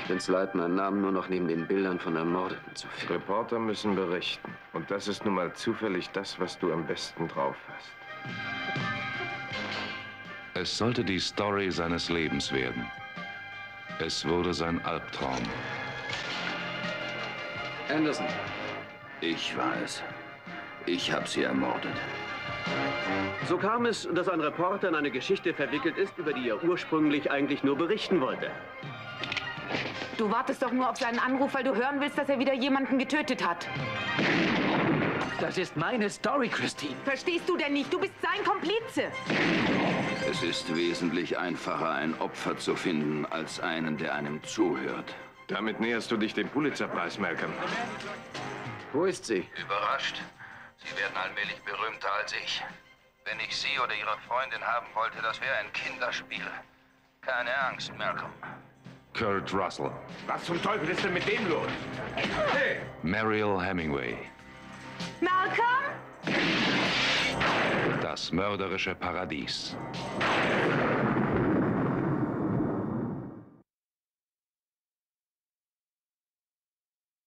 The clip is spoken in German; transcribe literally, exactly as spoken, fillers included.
Vince leid, meinen Namen nur noch neben den Bildern von Ermordeten zu finden. Reporter müssen berichten. Und das ist nun mal zufällig das, was du am besten drauf hast. Es sollte die Story seines Lebens werden. Es wurde sein Albtraum. Anderson. Ich war es. Ich habe sie ermordet. So kam es, dass ein Reporter in eine Geschichte verwickelt ist, über die er ursprünglich eigentlich nur berichten wollte. Du wartest doch nur auf seinen Anruf, weil du hören willst, dass er wieder jemanden getötet hat. Das ist meine Story, Christine. Verstehst du denn nicht? Du bist sein Komplize. Es ist wesentlich einfacher, ein Opfer zu finden, als einen, der einem zuhört. Damit näherst du dich dem Pulitzerpreis, Malcolm. Wo ist sie? Überrascht. Sie werden allmählich berühmter als ich. Wenn ich Sie oder Ihre Freundin haben wollte, das wäre ein Kinderspiel. Keine Angst, Malcolm. Kurt Russell. Was zum Teufel ist denn mit dem los? Hey! Mariel Hemingway. Malcolm? Das mörderische Paradies.